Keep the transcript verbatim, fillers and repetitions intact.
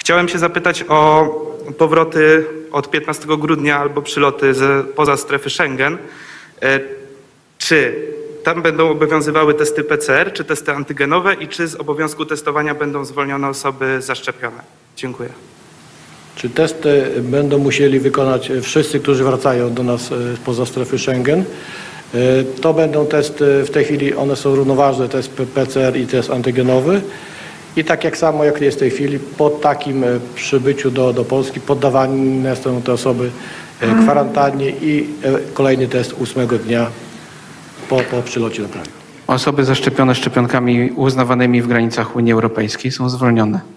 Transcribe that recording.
Chciałem się zapytać o powroty od piętnastego grudnia albo przyloty z, poza strefy Schengen. Czy tam będą obowiązywały testy P C R, czy testy antygenowe i czy z obowiązku testowania będą zwolnione osoby zaszczepione? Dziękuję. Czy testy będą musieli wykonać wszyscy, którzy wracają do nas poza strefy Schengen? To będą testy, w tej chwili one są równoważne, test P C R i test antygenowy. I tak jak samo jak jest w tej chwili, po takim przybyciu do, do Polski poddawane są te osoby kwarantannie i kolejny test ósmego dnia po, po przylocie do kraju. Osoby zaszczepione szczepionkami uznawanymi w granicach Unii Europejskiej są zwolnione.